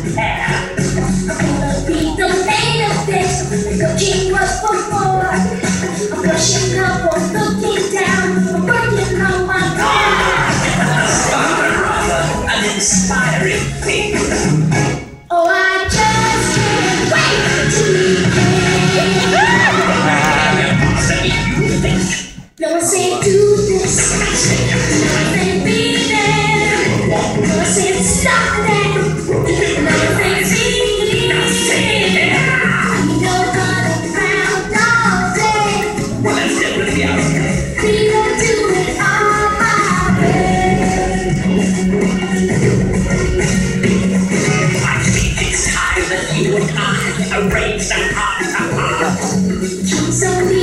I'm gonna be the man of this, like a king was before. I'm brushing up or looking down, I'm working on my car. An inspiring thing. Oh, I just can't wait to meet him. No one say do this, no one say be there, no one say stop that, no one say be there. You know running around all day, Well, that's definitely out there. we don't do it all my way. My feet is higher than you and I. Arrange the heart. So